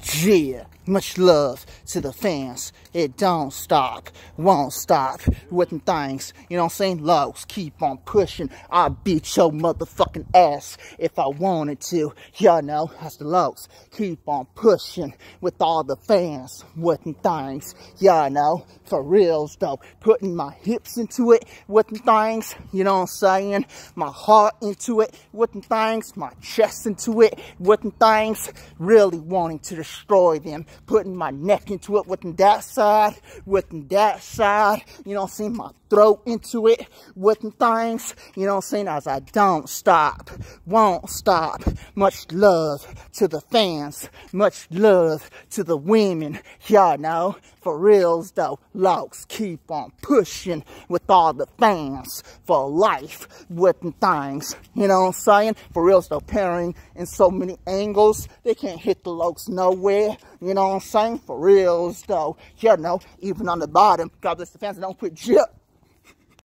Yeah, much love to the fans. It don't stop, won't stop with them things. You know what I'm saying? Lows, keep on pushing. I'll beat your motherfucking ass if I wanted to. Y'all know, that's the lows. Keep on pushing with all the fans with them things. Y'all know, for reals though. Putting my hips into it with them things. You know what I'm saying? My heart into it with them things. My chest into it with them things. Really wanting to destroy them, putting my neck into it, with that side, you know what I'm saying, my throat into it, with things, you know what I'm saying, as I don't stop, won't stop. Much love to the fans, much love to the women, y'all know, for reals though, lows, keep on pushing with all the fans, for life, with things, you know what I'm saying, for reals though, pairing in so many angles, they can't hit the lows nowhere, you know what I'm saying, for reals though, you know, even on the bottom, God bless the fans, don't put jip